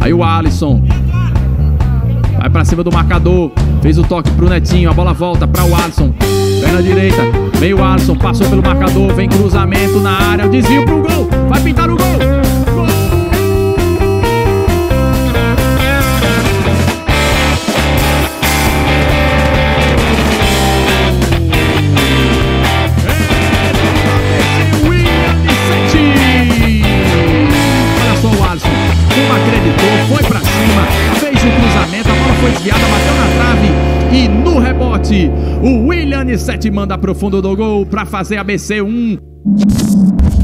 Aí o Alisson vai pra cima do marcador. Fez o toque pro Netinho. A bola volta pra o Alisson. Perna direita. Vem o Alisson. Passou pelo marcador. Vem cruzamento na área. Desvio pro gol. Vai pintar o gol. Gol! Olha só o Alisson. Como acreditou. Foi pra cima. Fez o cruzamento. A bola foi desviada. Bateu na trave. E no rebote, o Willian 7 manda pro fundo do gol para fazer ABC 1.